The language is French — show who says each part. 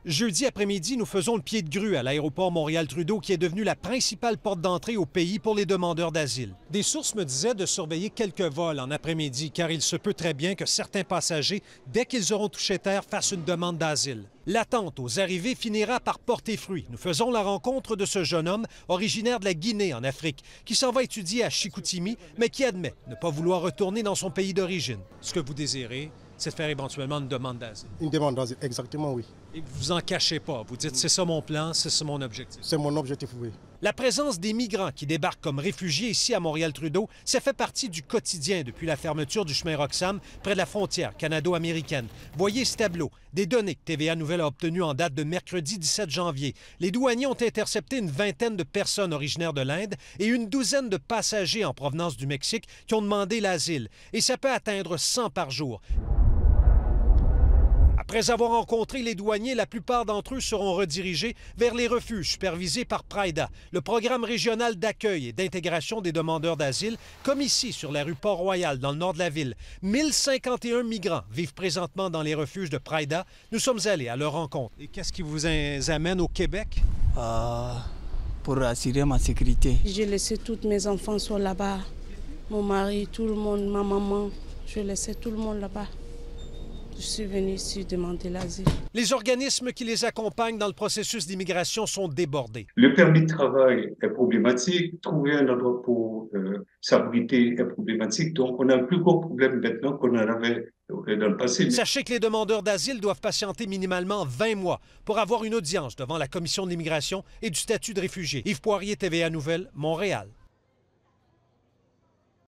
Speaker 1: Jeudi après-midi, nous faisons le pied de grue à l'aéroport Montréal-Trudeau qui est devenu la principale porte d'entrée au pays pour les demandeurs d'asile. Des sources me disaient de surveiller quelques vols en après-midi car il se peut très bien que certains passagers, dès qu'ils auront touché terre, fassent une demande d'asile. L'attente aux arrivées finira par porter fruit. Nous faisons la rencontre de ce jeune homme originaire de la Guinée en Afrique qui s'en va étudier à Chicoutimi mais qui admet ne pas vouloir retourner dans son pays d'origine. Ce que vous désirez, c'est de faire éventuellement une demande d'asile.
Speaker 2: Une demande d'asile, exactement, oui.
Speaker 1: Et vous en cachez pas. Vous dites, c'est ça mon plan, c'est ça mon objectif.
Speaker 2: C'est mon objectif, oui.
Speaker 1: La présence des migrants qui débarquent comme réfugiés ici à Montréal-Trudeau, ça fait partie du quotidien depuis la fermeture du chemin Roxham près de la frontière canado-américaine. Voyez ce tableau. Des données que TVA Nouvelle a obtenues en date de mercredi 17 janvier. Les douaniers ont intercepté une vingtaine de personnes originaires de l'Inde et une douzaine de passagers en provenance du Mexique qui ont demandé l'asile. Et ça peut atteindre 100 par jour. Après avoir rencontré les douaniers, la plupart d'entre eux seront redirigés vers les refuges supervisés par PRIDA, le programme régional d'accueil et d'intégration des demandeurs d'asile, comme ici sur la rue Port-Royal, dans le nord de la ville. 1051 migrants vivent présentement dans les refuges de PRIDA. Nous sommes allés à leur rencontre. Et qu'est-ce qui vous amène au Québec?
Speaker 3: Pour assurer ma sécurité.
Speaker 4: J'ai laissé tous mes enfants sont là-bas. Mon mari, tout le monde, ma maman. Je laissais tout le monde là-bas. Je suis venue ici demander l'asile.
Speaker 1: Les organismes qui les accompagnent dans le processus d'immigration sont débordés.
Speaker 5: Le permis de travail est problématique, trouver un endroit pour s'abriter est problématique. Donc, on a un plus gros problème maintenant qu'on en avait dans le passé.
Speaker 1: Sachez que les demandeurs d'asile doivent patienter minimalement 20 mois pour avoir une audience devant la Commission de l'immigration et du statut de réfugié. Yves Poirier, TVA Nouvelle, Montréal.